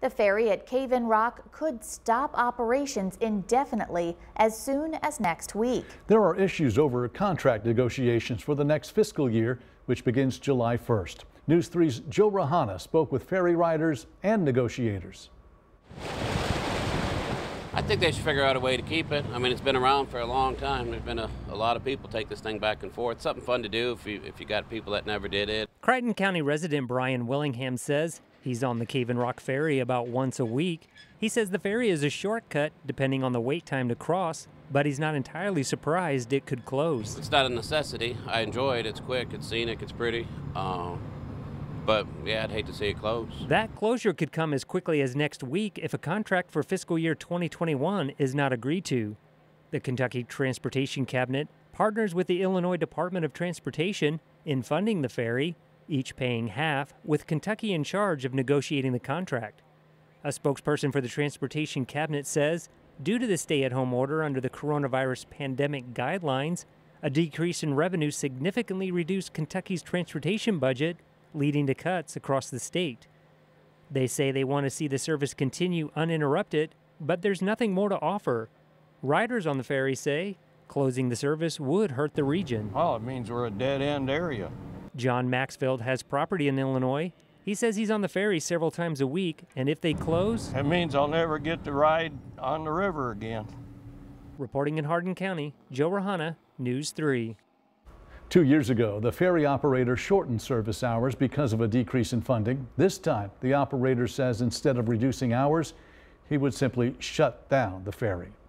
The ferry at Cave-in Rock could stop operations indefinitely as soon as next week. There are issues over contract negotiations for the next fiscal year, which begins July 1st. News 3's Joe Rahana spoke with ferry riders and negotiators. I think they should figure out a way to keep it. I mean, it's been around for a long time. There's been a lot of people take this thing back and forth. Something fun to do if you got people that never did it. Crichton County resident Brian Willingham says he's on the Cave-in Rock ferry about once a week. He says the ferry is a shortcut depending on the wait time to cross, but he's not entirely surprised it could close. It's not a necessity. I enjoy it. It's quick, it's scenic, it's pretty. But yeah, I'd hate to see it close. That closure could come as quickly as next week if a contract for fiscal year 2021 is not agreed to. The Kentucky Transportation Cabinet partners with the Illinois Department of Transportation in funding the ferry, each paying half, with Kentucky in charge of negotiating the contract. A spokesperson for the Transportation Cabinet says, due to the stay-at-home order under the coronavirus pandemic guidelines, a decrease in revenue significantly reduced Kentucky's transportation budget, leading to cuts across the state. They say they want to see the service continue uninterrupted, but there's nothing more to offer. Riders on the ferry say closing the service would hurt the region. Well, it means we're a dead-end area. John Maxfield has property in Illinois. He says he's on the ferry several times a week, and if they close, it means I'll never get to ride on the river again. Reporting in Hardin County, Joe Rahana, News 3. 2 years ago, the ferry operator shortened service hours because of a decrease in funding. This time, the operator says instead of reducing hours, he would simply shut down the ferry.